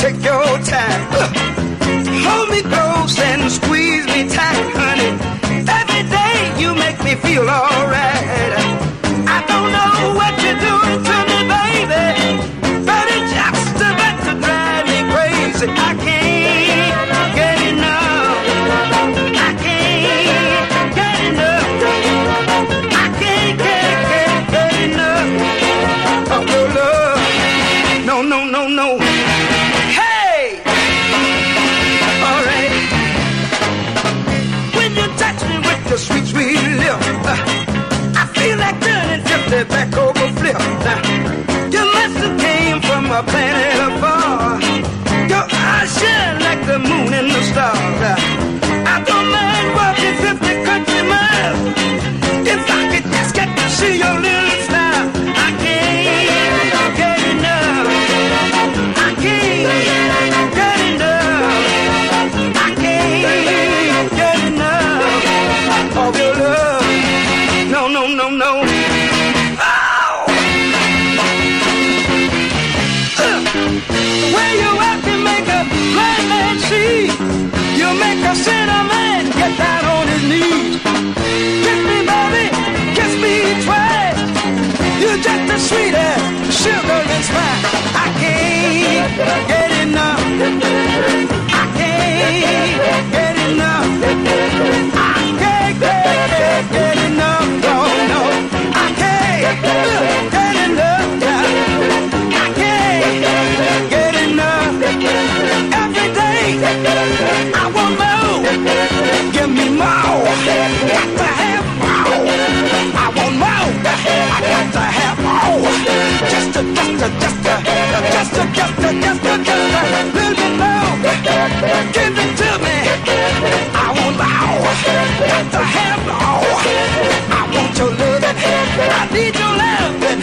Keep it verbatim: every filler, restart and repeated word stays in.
take your time. Hold me close and squeeze me tight, honey. Every day you make me feel alright. I don't know what you're doing to me, baby, but it's just about to drive me crazy. I can't get enough. I can't get enough. I can't get, get, get enough of your love. No, no, no, no. Hey! Alright. When you touch me with your sweet, sweet lip, uh, I feel like turning fifty back over flip. Now, you must have came from a planet afar. Your eyes shine like the moon and the stars. Uh, I don't mind walking fifty country miles if I could just get to see your little smile. I can't get enough. I can't get enough. I can't get enough of your love. No, no, no, no. Oh! Uh, the way you walk and make a blind man see. You make a sinner man get down on his knees. Kiss me, baby, kiss me twice. You're just the sweetest sugar and spice. I can't get enough. I can't get enough. I can't get, get, get enough. No, no. I can't get enough. Yeah. I can't get enough. Every day I want more. Give me more. Got to have more. I want more. I got to have more. Just a, just a, just a, just a, just a, just a, just a little bit more. Give it to me. I want more. Got to have more. I want your love. I need your love.